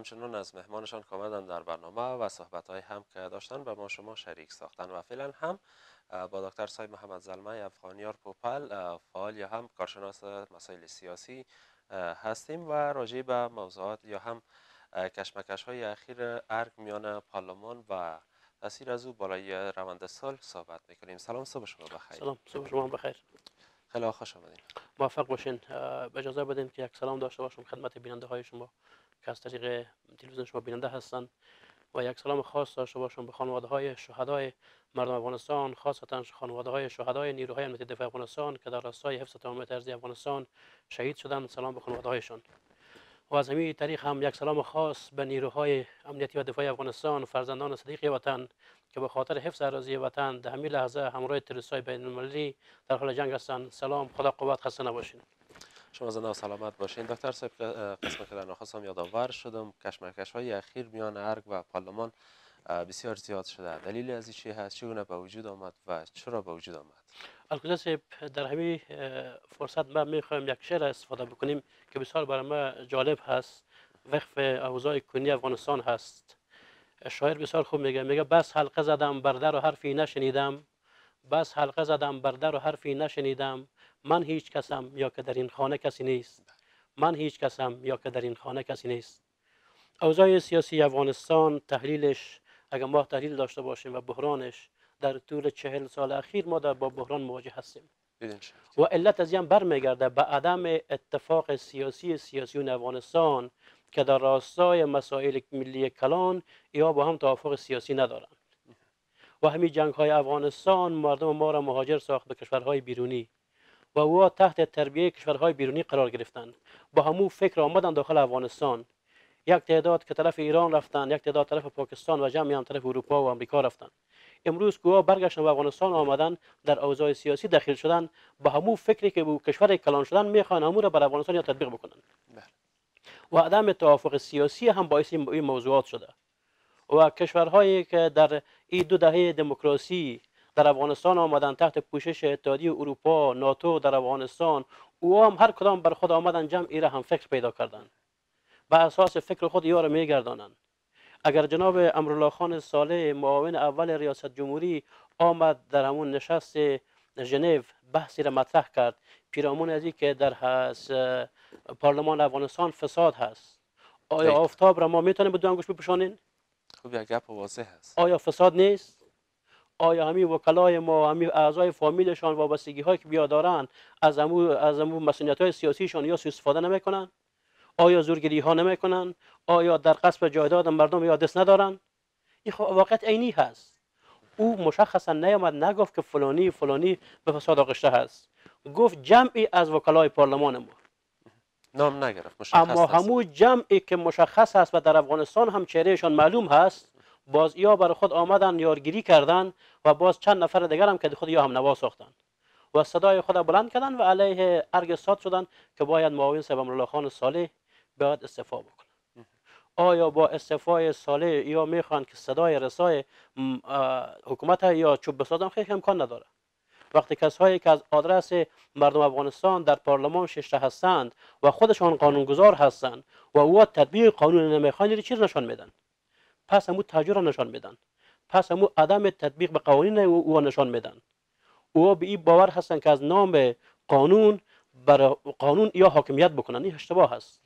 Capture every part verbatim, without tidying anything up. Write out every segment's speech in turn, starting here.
همچنان از مهمانشان که آمدن در برنامه و صحبت‌های هم که داشتن به ما شما شریک ساختن و فعلا هم با دکتر صاحب محمد زلمه افغانیار پوپل فعال یا هم کارشناس مسائل سیاسی هستیم و راجع به موضوعات یا هم کشمکش های اخیر ارگ میان پارلمان و تاثیر از او بالای روند صلح صحبت میکنیم. سلام، صبح شما بخیر. سلام، صبح شما بخیر. خیلی خوش آمدید. موفق باشین. اجازه بدین که یک سلام داشته باشم خدمت بیننده های شما که از طریق تلویزیون شما بیننده هستند و یک سلام خاص داشته باشم به خانواده های شهدای مردم افغانستان، خاصتا خانواده های شهدای نیروهای امنیتی دفاع افغانستان که در راستای حفظ تمامیت ارضی افغانستان شهید شدند. سلام به خانواده هایشان. و از همین طریق هم یک سلام خاص به نیروهای امنیتی و دفاعی افغانستان، فرزندان صدیق وطن که به خاطر حفظ اراضی وطن در همین لحظه همراه تروریست‌های بین‌المللی در حال جنگ هستند. سلام، خدا قوت، خسته نباشین. شما زنده و سلامت باشین. دکتر صاحب، قسم که در نخستم یادآور شدم کشمکش های اخیر میان ارگ و پارلمان بسیار زیاد شده. دلیل از این چی هست؟ چگونه به وجود آمد و چرا به وجود آمد؟ البته صاحب، در همین فرصت ما میخوایم یک شعر استفاده بکنیم که بسیار برای ما جالب هست، وقف اوضاع کنونی افغانستان هست. شاعر بسیار خوب میگه میگه بس حلقه زدم بر در و حرفی نشنیدم، بس حلقه زدم بر در و حرفی نشنیدم، من هیچ کسم یا که در این خانه کسی نیست، من هیچ کسم یا که در این خانه کسی نیست. اوضاع سیاسی افغانستان تحلیلش اگر ما تحلیل داشته باشیم و بحرانش در طول چهل سال اخیر ما در با بحران مواجه هستیم و علت از این برمیگرده به عدم اتفاق سیاسی سیاسیون افغانستان که در راستای مسائل ملی کلان یا با هم توافق سیاسی ندارند و همین جنگ های افغانستان مردم ما را مهاجر ساخت به کشورهای بیرونی و او تحت تربیه کشورهای بیرونی قرار گرفتند. با همون فکر آمدن داخل افغانستان، یک تعداد که طرف ایران رفتن، یک تعداد طرف پاکستان و جمعی هم طرف اروپا و امریکا رفتن. امروز که برگشتن و افغانستان آمدن در اوضاع سیاسی داخل شدن، با همون فکری که به کشور کلان شدن میخوان همون را بر افغانستان یا تطبیق بکنن و عدم توافق سیاسی هم باعث این موضوعات شده و کشورهایی که در این دو دهه دموکراسی در افغانستان آمدن تحت پوشش اتحادیه اروپا، ناتو در افغانستان، او هم هر کدام بر خود آمدن جمعی را هم فکر پیدا کردند، بر اساس فکر خود یا را میگردانند. اگر جناب امرالله خان صالح معاون اول ریاست جمهوری آمد در همون نشست ژنو بحثی را مطرح کرد پیرامون از که در پارلمان افغانستان فساد هست، آیا آفتاب را ما میتونیم به دو انگوش بپوشانیم؟ خب یک گپ واضح هست. آیا فساد نیست؟ آیا همین وکلای ما، همین اعضای فامیلشان وابستگی هایی که بیا دارن از همون از همون مسئولیت های سیاسیشان یا سوء استفاده نمیکنن؟ آیا زورگیری ها نمیکنن؟ آیا در غصب جایداد مردم یا دست ندارن؟ این واقعیت عینی هست. او مشخصا نیامد نگفت که فلانی فلانی به فساد آغشته هست، گفت جمعی از وکلای پارلمان ما، نام نگرفت، مشخص اما همون جمعی که مشخص هست و در افغانستان هم چهرهشان معلوم هست، باز یا بر خود آمدن یارگیری کردن و باز چند نفر دیگر هم که خود یا هم نوا ساختن و صدای خود بلند کردن و علیه ارگ ساد شدن که باید معاون صاحب امرالله خان صالح باید استعفا بکنه. آیا با استعفای صالح یا میخوان که صدای رسای حکومت یا چوب بسازن؟ خیلی امکان نداره. وقتی کسایی که از آدرس مردم افغانستان در پارلمان ششته هستند و خودشان قانونگذار هستند و او تطبیق قانون نمیخوان، چیز نشان میدن؟ پس همون تجربه نشان میدن، پس همون عدم تطبیق به قوانین او نشان میدن. او به این باور هستن که از نام قانون بر قانون یا حاکمیت بکنن. این اشتباه هست.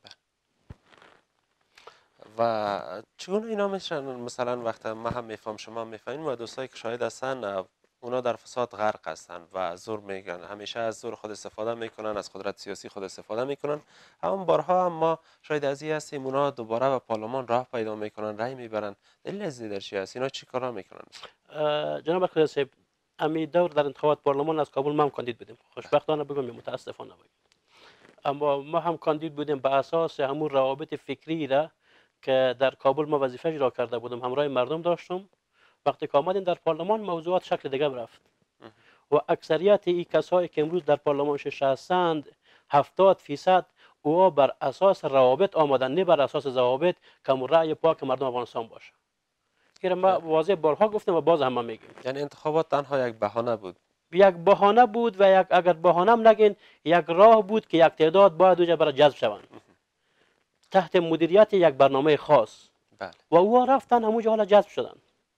و چون اینا میشن مثلا وقتی ما هم میفهم شما میفهمین و دوستایی که شاهد هستن اونا در فساد غرق هستن و زور میگن، همیشه از زور خود استفاده میکنن، از قدرت سیاسی خود استفاده میکنن. همون بارها هم ما شاید از این هستیم اونا دوباره به پارلمان راه پیدا میکنن، رای میبرن. دلیل از در چی هست؟ اینا چی کارا میکنن؟ جناب خالد صاحب، امی دور در انتخابات پارلمان از کابل ما هم کاندید بودیم. خوشبختانه بگم یا متاسفانه بگم، اما ما هم کاندید بودیم به اساس همون روابط فکری را که در کابل ما وظیفه اجرا کرده بودم، همراه مردم داشتم. وقتی که آمدیم در پارلمان موضوعات شکل دیگه رفت و اکثریت این کسایی که امروز در پارلمان شش هستند هفتاد فیصد او بر اساس روابط آمدن، نه بر اساس ضوابط که رأی پاک مردم افغانستان باشه. که ما واضح بارها گفتیم و باز هم میگیم. یعنی انتخابات تنها یک بهانه بود. یک بهانه بود و یک اگر بهانه هم نگین یک راه بود که یک تعداد باید اوجا برای جذب شوند. تحت مدیریت یک برنامه خاص بله. و او رفتن همونجا حالا جذب شدن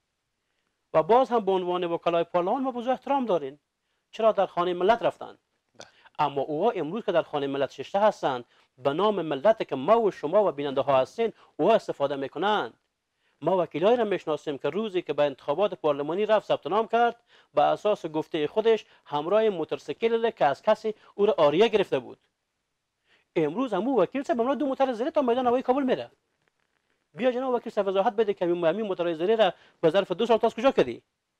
و باز هم به عنوان وکلای پارلمان ما بزرگ احترام داریم. چرا در خانه ملت رفتن؟ بله. اما اوها امروز که در خانه ملت ششته هستند به نام ملت که ما و شما و بیننده ها هستین اوها استفاده میکنند. ما وکیلایی را میشناسیم که روزی که به انتخابات پارلمانی رفت ثبت نام کرد به اساس گفته خودش همراه موتورسیکل که از کسی او را آریه گرفته بود. امروز همو وکیل صاحب امروز دو موتور زیر تا میدان هوایی کابل میره. بیا جناب وکیل صاحب وضاحت بده که همین موتور زیر را به ظرف دو سال تا از کجا کردی؟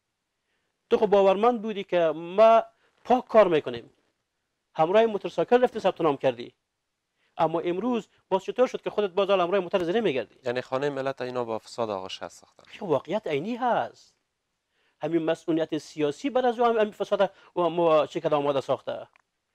تو خب باورمند بودی که ما پاک کار میکنیم. همراه موتورسیکل رفتی ثبت نام کردی. اما امروز باز چطور شد که خودت باز همراه موتور زیر میگردی؟ یعنی خانه ملت اینا با فساد آغاز ساختن. واقعیت عینی هست. همین مسئولیت سیاسی بر از همین فساد و ما چه کد آماده ساخته.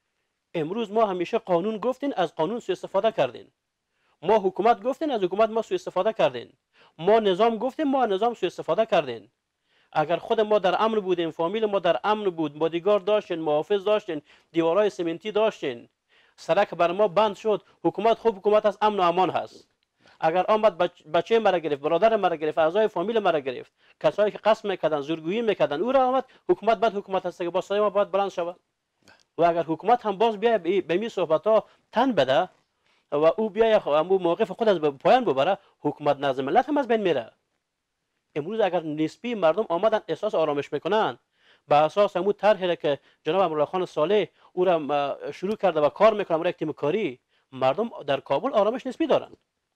امروز ما همیشه قانون گفتین از قانون سوء استفاده کردین. ما حکومت گفتین از حکومت ما سوء استفاده کردین. ما نظام گفتیم ما نظام سوء استفاده کردین. اگر خود ما در امن بودیم، فامیل ما در امن بود، بادیگارد داشتین، محافظ داشتین، دیوارهای سمنتی داشتین، سرک بر ما بند شد، حکومت خوب حکومت از امن و امان هست. اگر آمد بچه مرا گرفت، برادر مرا گرفت، اعضای فامیل مرا گرفت، کسایی که قسم میکردن، زورگویی میکردن، او را آمد حکومت بعد حکومت هست که با صدای ما باید بلند شود. و اگر حکومت هم باز بیاید به این صحبت ها تن بده و او بیاید همون موقف خود از پایان ببره، حکومت نظم ملت هم از بین میره. امروز اگر نسبی مردم آمدن احساس آرامش میکنن به اساس همون طرحی که جناب امرالله خان صالح او را شروع کرده و کار میکنه برای تیم کاری، مردم در کابل آرامش نسبی دارن.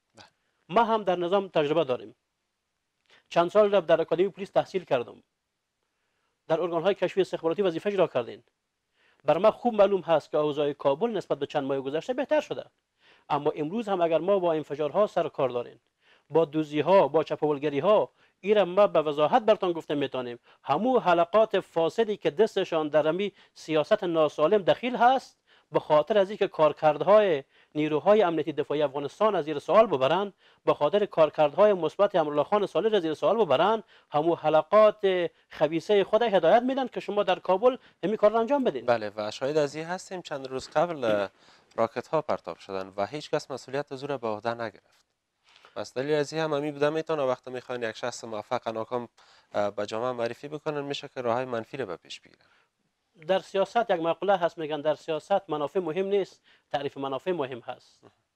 ما هم در نظام تجربه داریم. چند سال در اکادمی پلیس تحصیل کردم. در ارگان‌های کشفی استخباراتی وظیفه اجرا کردین. بر ما خوب معلوم هست که اوضاع کابل نسبت به چند ماه گذشته بهتر شده. اما امروز هم اگر ما با انفجارها سر کار داریم، با دوزی‌ها، با چپاولگری‌ها، ایرا ما به وضاحت برتان گفته میتونیم همو حلقات فاسدی که دستشان در امی سیاست ناسالم دخیل هست به خاطر از اینکه کارکردهای نیروهای امنیتی دفاعی افغانستان از زیر سوال ببرند، به خاطر کارکردهای مثبت امرالله خان صالح را زیر سوال ببرند، همو حلقات خبیثه خود هدایت میدن که شما در کابل همین کار را انجام بدین. بله و شاهد از این هستیم چند روز قبل راکت ها پرتاب شدن و هیچ کس مسئولیت از او را به عهده نگرفت. پس دلیل از این هم همی بوده میتونه وقتی میخواین یک شخص موفق ناکام به جامعه معرفی بکنن میشه که راه های منفی رو به پیش بگیرن. در سیاست یک مقوله هست میگن در سیاست منافع مهم نیست، تعریف منافع مهم هست.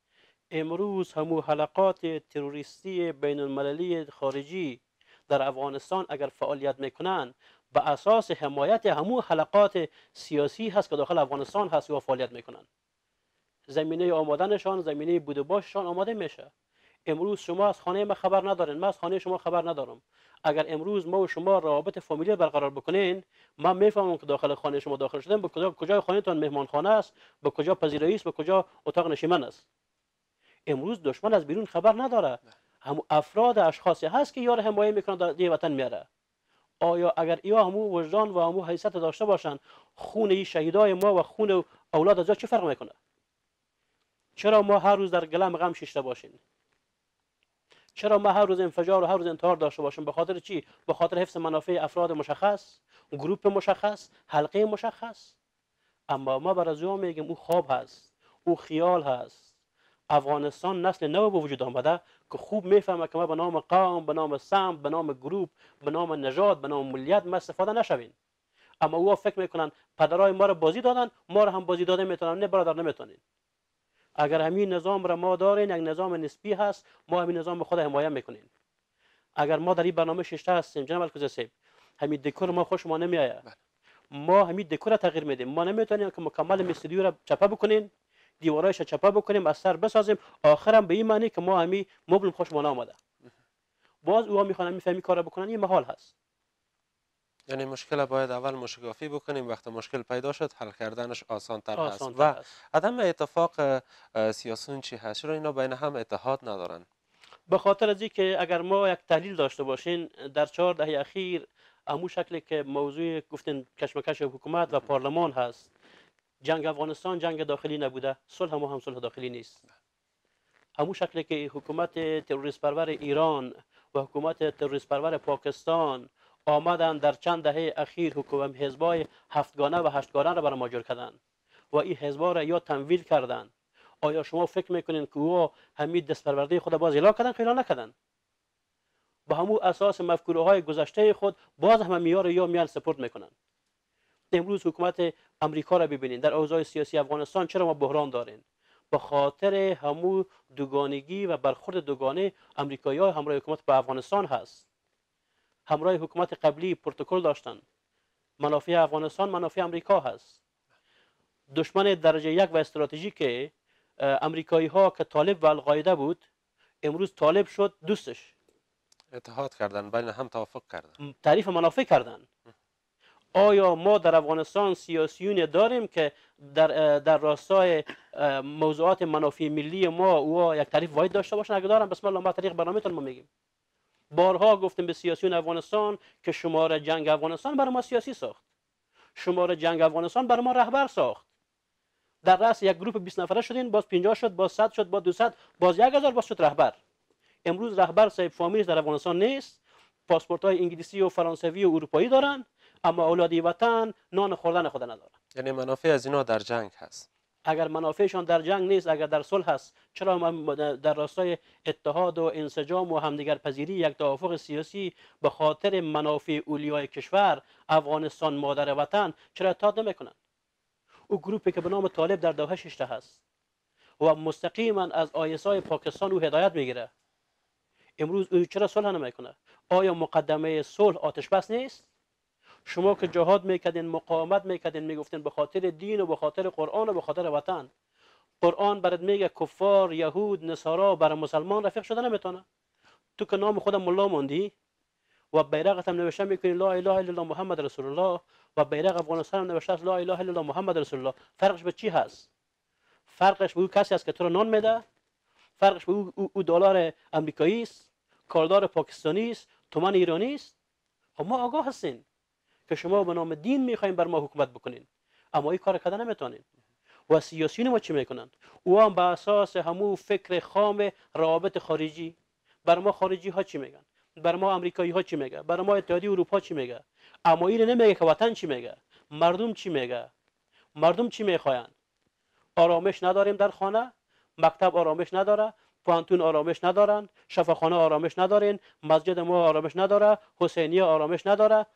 امروز همو حلقات تروریستی بین المللی خارجی در افغانستان اگر فعالیت میکنن به اساس حمایت همو حلقات سیاسی هست که داخل افغانستان هست و فعالیت میکنن. زمینه آمادنشان، زمینه بود و باششان آماده میشه. امروز شما از خانه ما خبر ندارین، من از خانه شما خبر ندارم. اگر امروز ما و شما روابط فامیلی برقرار بکنین، من میفهمم که داخل خانه شما داخل شدن به کجا کجای خانهتون مهمانخانه است، به کجا پذیرایی است، به کجا اتاق نشیمن است. امروز دشمن از بیرون خبر نداره. هم افراد اشخاصی هست که یار حمایت میکنن در دی وطن میاره. آیا اگر ایا همو وجدان و همو حیثیت داشته باشن، خون این شهیدای ما و خون اولاد از چه فرق میکنه؟ چرا ما هر روز در گلم غم شیشته باشیم؟ چرا ما هر روز انفجار و هر روز انتحار داشته باشیم؟ به خاطر چی؟ به خاطر حفظ منافع افراد مشخص، گروپ مشخص، حلقه مشخص. اما ما بر از او میگیم او خواب هست، او خیال هست. افغانستان نسل نو به وجود آمده که خوب میفهمه که ما به نام قوم، به نام سمت، به نام گروپ، به نام نژاد، به نام ملیت ما استفاده نشویم. اما او فکر میکنن پدرای ما رو بازی دادن، ما رو هم بازی داده میتونن. نه برادر، نمیتونین. اگر همین نظام را ما دارین، یک نظام نسبی هست، ما همین نظام به خود حمایت میکنیم. اگر ما در این برنامه ششته هستیم جناب الکوزی صاحب، همین دکور ما خوش ما نمیآید. ما همین دکور را تغییر میدیم. ما نمیتونیم که مکمل استودیو را چپه بکنیم، دیوارایش چپه بکنیم، از سر بسازیم، آخرم به این معنی که ما همین مبل خوش ما نآمده. باز اوها میخوان میفهمی کارا بکنن، این محال هست. یعنی مشکل باید اول مشکافی بکنیم، وقتی مشکل پیدا شد حل کردنش آسان تر هست. آسان و هست. عدم اتفاق سیاسیون چی هست؟ چرا اینا بین هم اتحاد ندارن؟ به خاطر از اینکه اگر ما یک تحلیل داشته باشین در چهار دهه اخیر همون شکلی که موضوع گفتن کشمکش حکومت و پارلمان هست، جنگ افغانستان جنگ داخلی نبوده، صلح هم هم صلح داخلی نیست. همون شکلی که حکومت تروریست پرور ایران و حکومت تروریست پرور پاکستان آمدن در چند دهه اخیر حکومت حزبای هفتگانه و هشتگانه را برای ما جور کردن و این حزبا را یا تمویل کردن، آیا شما فکر میکنین که او همین دستپرورده خود باز اعلام کردن خیلی نکردن؟ با همون اساس مفکوره های گذشته خود باز هم میار یا میان سپورت میکنن. امروز حکومت امریکا را ببینید در اوضاع سیاسی افغانستان چرا ما بحران داریم؟ به خاطر همو دوگانگی و برخورد دوگانه امریکایی ها همراه حکومت با افغانستان هست. همراه حکومت قبلی پروتکل داشتن. منافع افغانستان منافع امریکا هست. دشمن درجه یک و استراتژیک امریکایی ها که طالب و القاعده بود، امروز طالب شد دوستش. اتحاد کردن، بین هم توافق کردن، تعریف منافع کردن. آیا ما در افغانستان سیاسیون داریم که در در راستای موضوعات منافع ملی ما او یک تعریف واحد داشته باشن؟ اگه دارن بسم الله ما طریق برنامه‌تون ما میگیم. بارها گفتیم به سیاسیون افغانستان که شمار جنگ افغانستان برای ما سیاسی ساخت. شمار جنگ افغانستان برای ما رهبر ساخت. در رأس یک گروه بیست نفره شدین، باز پنجاه شد، باز صد شد، باز دویست، باز یک هزار، باز شد رهبر. امروز رهبر صاحب فامیلش در افغانستان نیست. پاسپورت های انگلیسی و فرانسوی و اروپایی دارن، اما اولادی وطن نان خوردن خود ندارن. یعنی منافع از اینا در جنگ هست. اگر منافعشان در جنگ نیست، اگر در صلح هست، چرا در راستای اتحاد و انسجام و همدیگر پذیری یک توافق سیاسی به خاطر منافع اولیای کشور افغانستان مادر وطن چرا اتحاد نمیکنن؟ او گروپی که به نام طالب در دوحه ششته هست و مستقیما از آی اس آی پاکستان او هدایت میگیره، امروز او چرا صلح نمیکنه؟ آیا مقدمه صلح آتش بس نیست؟ شما که جهاد میکردین، مقاومت میکردین، میگفتین به خاطر دین و به خاطر قرآن و به خاطر وطن. قرآن برات میگه کفار، یهود، نصارا بر مسلمان رفیق شده نمیتونه. تو که نام خودم ملا موندی و بیرقت هم نوشته میکنی لا اله الا الله محمد رسول الله و بیرق افغانستان هم نوشته است لا اله الا الله محمد رسول الله. فرقش به چی هست؟ فرقش به او کسی است که تو رو نان میده؟ فرقش به او, او, او دلار امریکایی است، کاردار پاکستانی است، تومان ایرانی است؟ خب ما آگاه هستین که شما به نام دین میخواین بر ما حکومت بکنین، اما این کار کردن نمیتونین. و سیاسیون ما چی میکنن؟ او هم به اساس همون فکر خام روابط خارجی بر ما خارجی ها چی میگن، بر ما امریکایی ها چی میگه، بر ما اتحادیه اروپا چی میگه، اما این نمیگه که وطن چی میگه، مردم چی میگه، مردم چی میخواین. آرامش نداریم در خانه، مکتب آرامش نداره، پانتون آرامش ندارن، شفاخانه آرامش ندارین، مسجد ما آرامش نداره، حسینیه آرامش نداره.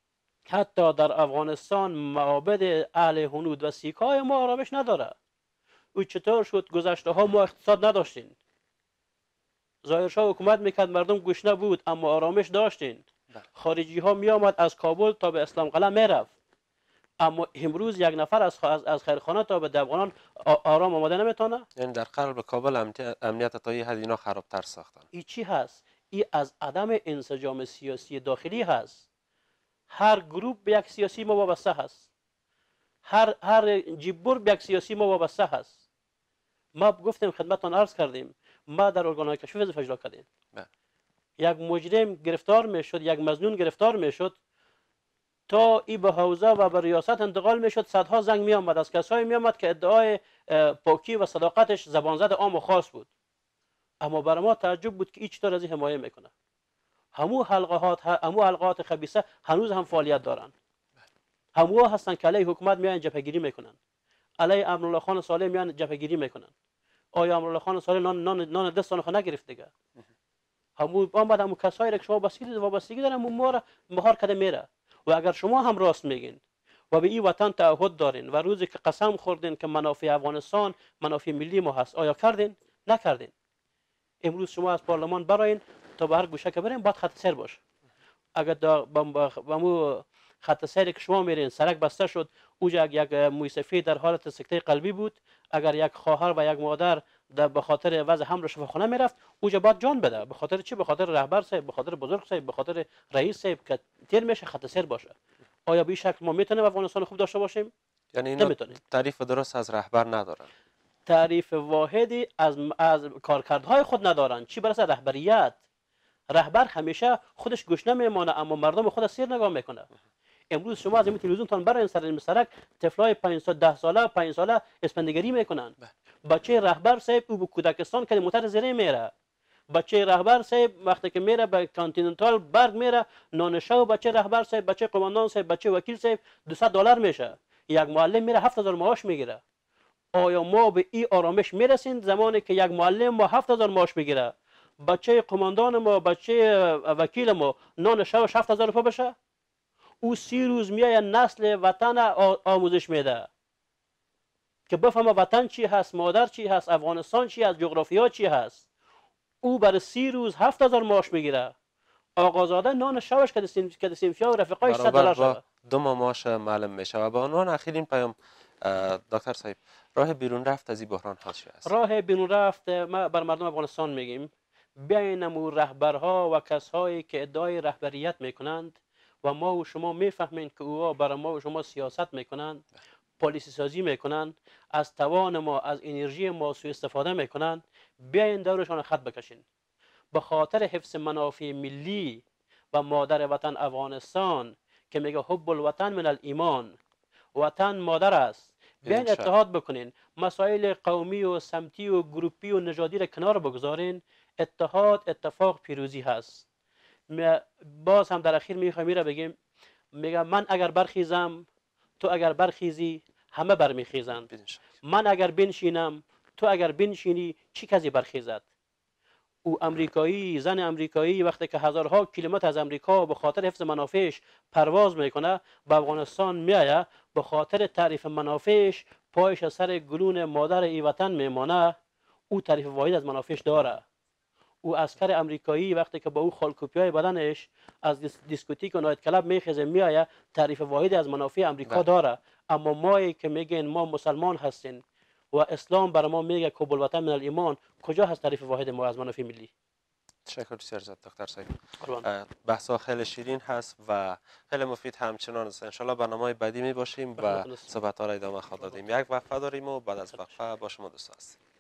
حتی در افغانستان معابد اهل هنود و سیکای ما آرامش نداره. او چطور شد گذشته ها ما اقتصاد نداشتین؟ ظاهرشاه حکومت میکرد، مردم گشنه بود اما آرامش داشتین. خارجی ها می آمد از کابل تا به اسلام قلعه میرفت، اما امروز یک نفر از از خیرخانه تا به دبغانان آرام آمده نمیتونه. یعنی در قلب کابل امنیت تا این حد اینا خرابتر ساختن. این چی هست؟ این از عدم انسجام سیاسی داخلی هست. هر گروه به یک سیاسی ما وابسته هست. هر هر جیبور به یک سیاسی ما وابسته هست. ما گفتیم خدمتتان عرض کردیم، ما در ارگان‌های کشفی وظیفه اجرا کردیم. یک مجرم گرفتار میشد، یک مظنون گرفتار میشد، تا ای به حوزه و به ریاست انتقال میشد، صدها زنگ می آمد از کسایی می آمد که ادعای پاکی و صداقتش زبانزد عام و خاص بود. اما برای ما تعجب بود که این چطور از این حمایه میکنه. همو حلقات همو حلقات خبیثه هنوز هم فعالیت دارن. همو هستن که علیه حکومت میان جبهه‌گیری میکنن، علیه امرالله خان صالح میان جبهه‌گیری میکنن. آیا امرالله خان صالح نان نان نان دستان خو نگرفت دیگه؟ همو آمد همو کسایی که شما وابستگی وابستگی دارن ما را مهار کرده میره. و اگر شما هم راست میگین و به این وطن تعهد دارین و روزی که قسم خوردین که منافع افغانستان منافع ملی ما هست، آیا کردین؟ نکردین. امروز شما از پارلمان براین تا به هر گوشه که برین باید خط سیر باشه. اگر با مو خط سیری که شما میرین سرک بسته شد، اوجا یک موی سفید در حالت سکته قلبی بود، اگر یک خواهر و یک مادر به خاطر وضع حمل شفاخانه میرفت، اوجا باید جان بده. به خاطر چی؟ به خاطر رهبر صاحب، به خاطر بزرگ صاحب، به خاطر رئیس صاحب که تیر میشه خط سیر باشه. آیا به این شکل ما میتونیم افغانستان خوب داشته باشیم؟ یعنی اینا تعریف درست از رهبر ندارن. تعریف واحدی از از کارکردهای خود ندارن. چی برسه رهبریت؟ رهبر همیشه خودش گوشه نمیمانه اما مردم خود سیر نگاه میکنه. امروز شما از این تلویزیون تان برای سر سرک طفلای پنج سال ده ساله پنج ساله اسپندگری میکنن. بچه رهبر صاحب او به کودکستان که موتر زیره میره. بچه رهبر صاحب وقتی که میره به کانتیننتال برگ میره، نانشو بچه رهبر صاحب، بچه قماندان صاحب، بچه وکیل صاحب دویست دلار میشه. یک معلم میره هفت هزار معاش میگیره. آیا ما به این آرامش میرسیم زمانی که یک معلم ما هفت هزار معاش بگیره، بچه قماندان ما، بچه وکیل ما نان شبش هفت هزار روپیه بشه؟ او سی روز میای نسل وطن آموزش میده که بفهمه وطن چی هست، مادر چی هست، افغانستان چی هست، جغرافیا چی هست. او برای سی روز هفت هزار معاش میگیره. آقازاده نان شبش که دسیمفیا و رفقایش صد برابر دلار با شده. دو ماه معاش معلم میشه. و به عنوان اخرین پیام دکتر صاحب، راه بیرون رفت از این بحران ها چی است؟ راه بیرون رفت ما بر مردم افغانستان میگیم بیاین امو رهبرها و کسایی که ادعای رهبریت میکنند و ما و شما میفهمین که اوها برای ما و شما سیاست میکنند، پالیسی سازی میکنند، از توان ما، از انرژی ما سوء استفاده میکنند، بیاین دورشان خط بکشین. به خاطر حفظ منافع ملی و مادر وطن افغانستان که میگه حب الوطن من الایمان، وطن مادر است، بیاین بدین شک. اتحاد بکنین، مسائل قومی و سمتی و گروپی و نژادی را کنار بگذارین. اتحاد اتفاق پیروزی هست. باز هم در اخیر میخوایم میره بگیم، میگه من اگر برخیزم تو اگر برخیزی همه برمیخیزند. بدین شک. من اگر بنشینم تو اگر بنشینی چی کسی برخیزد؟ او امریکایی، زن امریکایی وقتی که هزارها کیلومتر از امریکا به خاطر حفظ منافعش پرواز میکنه به افغانستان میایه، به خاطر تعریف منافعش پایش از سر گلون مادر ای وطن میمانه. او تعریف واحد از منافعش داره. او عسکر امریکایی وقتی که با او خالکوپیای بدنش از دیسکوتیک و نایت کلاب میخیزه میایه، تعریف واحد از منافع امریکا داره. اما ما که میگین ما مسلمان هستیم و اسلام بر ما میگه که الوطن من الایمان، کجا هست تعریف واحد ما از منافع ملی؟ تشکر بسیار زیاد دکتر صاحب. قربان. بحث خیلی شیرین هست و خیلی مفید همچنان است. انشالله برنامه بعدی می باشیم و صحبت ها را ادامه خواهد دادیم. یک وقفه داریم و بعد از وقفه با شما دوست هستیم.